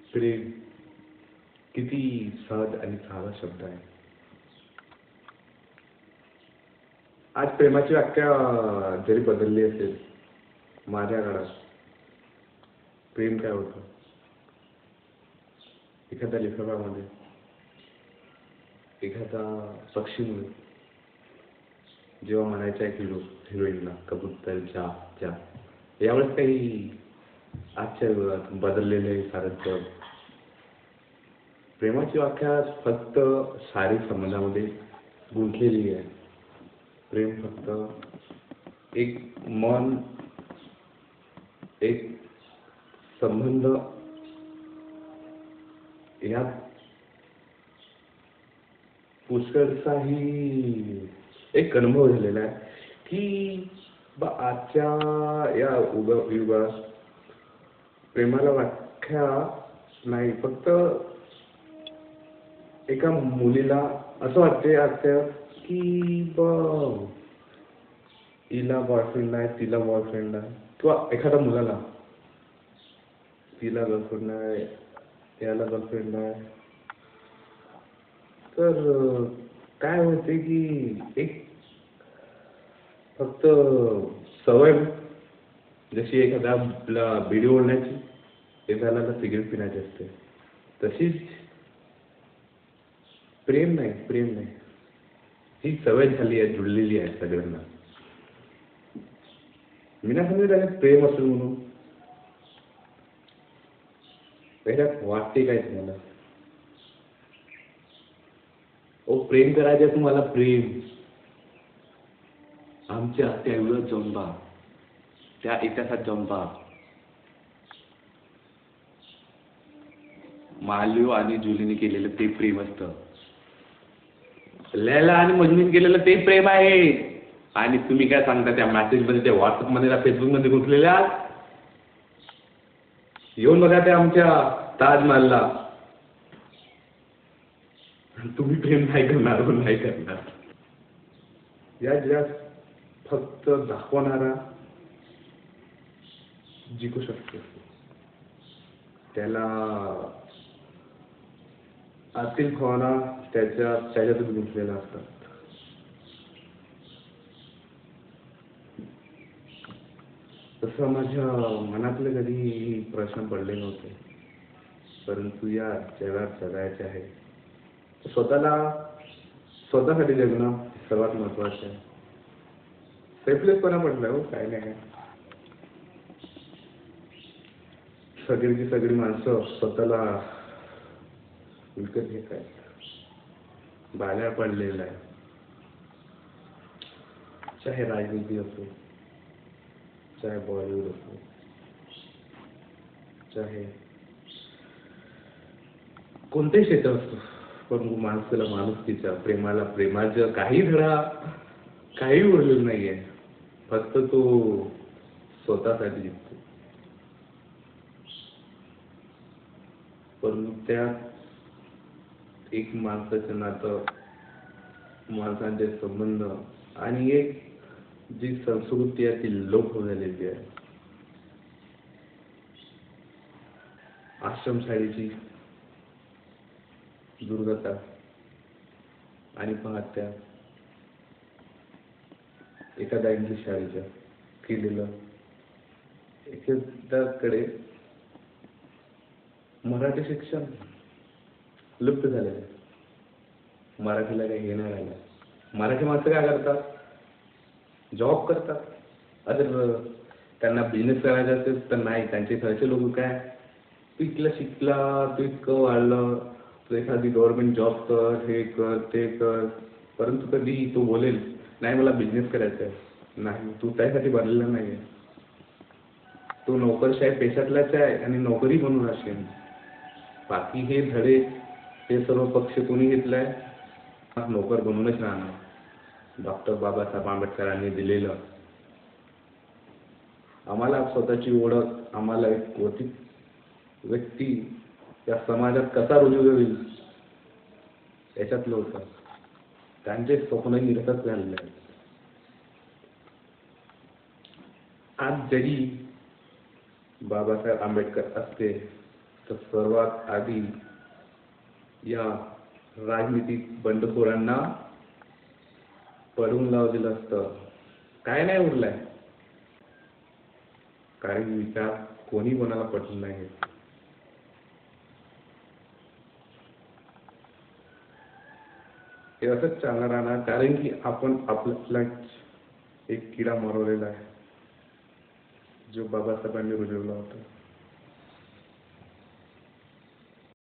प्रेम किती सहज आणि साधा शब्द आहे. आज प्रेमाची व्याख्या जरी बदलली असेल, माझ्या काळात प्रेम काय होतं? एखाद्या लेखकामध्ये, एखादा पक्षी म्हणून जेव्हा म्हणायचा एक हिरोईनला कबूतर जा जा, यावेळेस काही आजच्या युगात बदललेले सारंच. प्रेमाची व्याख्या फक्त शारीरिक संबंधामध्ये गुंतलेली आहे. प्रेम फक्त एक मन, एक संबंध यात पुष्कळसाही एक अनुभव झालेला आहे की आजच्या या युगात प्रेमाला व्याख्या नाही. फक्त एका मुलीला असं वाटते आजच्या की हिला बॉयफ्रेंड आहे, तिला बॉयफ्रेंड आहे, किंवा एखाद्या मुलाला तिला गर्लफ्रेंड आहे, याला गर्लफ्रेंड आहे. तर काय होते की एक फक्त सवय, जशी एखाद्या बिडी ओढण्याची, एखाद्याला सिगरेट पिण्याची असते, तशीच प्रेम नाही. ही सवय झाली आहे, जुळलेली आहे सगळ्यांना. मी नाही समजत आहे प्रेम असेल म्हणून. पहिल्यात वाटते काय तुम्हाला? प्रेम करायचं तुम्हाला, प्रेम आमच्या त्या युगात जाऊन पहा, त्या इतिहासात जाऊन पहा. मालवीय आणि जुलीने केलेलं ते प्रेम असतं. लैला आणि मजनूने केलेलं ते प्रेम आहे. आणि तुम्ही काय सांगता त्या मेसेजमध्ये, त्या व्हॉट्सअपमध्ये, त्या फेसबुकमध्ये घुसलेल्या? येऊन बघा त्या आमच्या ताजमहलला. तुम्ही प्रेम नाही करणार. या जगात फक्त दाखवणारा जिंकू शकतो. त्याला आतील भावना त्याच्यातच गुंतलेल्या असतात. तसं माझ्या मनातले कधी प्रश्न पडले नव्हते, परंतु या जगात जगायचे आहे, स्वतःसाठी जगणं सर्वात महत्वाचं आहे. सेल्फलेसपणा पडलाय हो, काय नाही. सगळी माणसं स्वतःला विकत घेत आहेत, बाल्या पडलेला आहे. चाहे राजनीती असो, चाहे बॉलिवूड असो, चाहे कोणतेही क्षेत्र असतो, पण माणसाला माणुसकीच्या, प्रेमाचं काही उरलेलं नाहीये. फक्त तो स्वतःसाठी जिंकतो. पण त्यात एक माणसाचं नातं, माणसांचे संबंध आणि एक जी संस्कृती आहे ती लोप झालेली आहे. आश्रमशाळेची दुर्गता आणि पाहत्या एखाद्या इंग्लिश शाळेच्या केलेलं, एखाद्याकडे मराठी शिक्षण लुप्त झालेलं आहे. मराठीला काही घेणं राहिलं. मराठी माणसं काय करतात? जॉब करतात. अगर त्यांना बिझनेस करायचा असेल तर नाही. त्यांचे घरचे लोक काय, तू इतकं शिकला, तू इतकं वाढलं, तू एखादी गव्हर्नमेंट जॉब कर, हे कर, ते कर. परंतु कधी तो बोलेल नाही मला बिझनेस करायचा आहे, नाही, तू त्यासाठी बनलेला नाही आहे. तो नोकरशाही पेशातलाच आहे आणि नोकरी म्हणून असेल. बाकी हे धडे, हे सर्व पक्ष कोणी घेतलाय? नोकर बनूनच राहणार. डॉक्टर बाबासाहेब आंबेडकरांनी दिलेलं आम्हाला स्वतःची ओळख, आम्हाला एक व्यक्ती या समाजात कसा रुजू होईल याच्यातलं होतं. त्यांचे स्वप्न निरर्थक झालेले आहेत. आज जरी बाबासाहेब आंबेडकर असते तर सर्वात आधी या राजनीतिक बंडखोरांना पडून लावलेलं असतं. काय नाही उरलंय, कारण विचार कोणी कोणाला पटलं नाही. हे असंच चालणार राहणार, कारण की आपण आपल्याला एक किडा मारवलेला आहे, जो बाबासाहेबांनी रुजवला होता.